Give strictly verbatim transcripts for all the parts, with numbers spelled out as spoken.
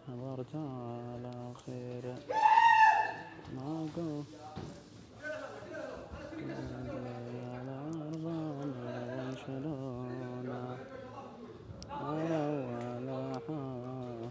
برجع على خير ما قول على أرضنا وانشلونا ولا حا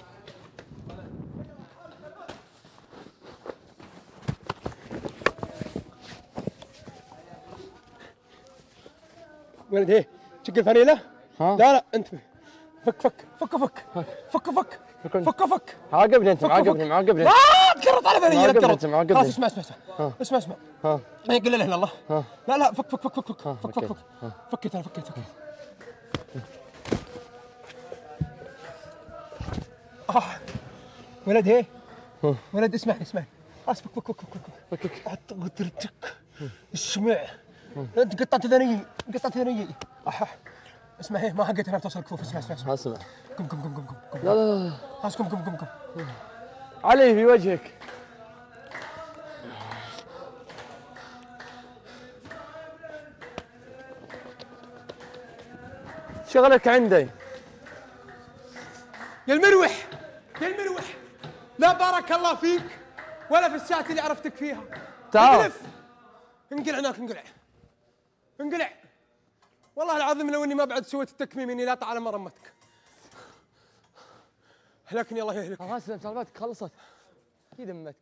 ولد ايه تشق الفانيلة؟ ها؟ لا لا انت فك فك فك فك فك فك فك فك عاقبني انت معاقبني معاقبني لا تقرط على بالي لا تقرط معاقبني خلاص اسمع اسمع اسمع اسمع اسمع ها ما يقول لا اله الا الله ها لا لا فك فك فك فك فك ها فك فك فك فكيت انا فكيت فكيت آه. ولد ايه ولد اسمعني اسمعني خلاص فك فك فك فك فك حط قدرتك الشمع انت قطعت ثنيي قطعت ثنيي اح اسمع ايه ما حقيت انا بتوصل الكفوف اسمع اسمع اسمع اسمع قم قم قم قم قم لا لا لا خلاص قم قم قم قم علي في وجهك شغلك عندي يا المروح يا المروح لا بارك الله فيك ولا في الساعة اللي عرفتك فيها تعال اقلف انقلع هناك انقلع انقلع والله العظيم لو اني ما بعد سويت التكميم اني لا على مرمتك هلكني الله يهلك خلاص سالفتك خلصت اكيد امتك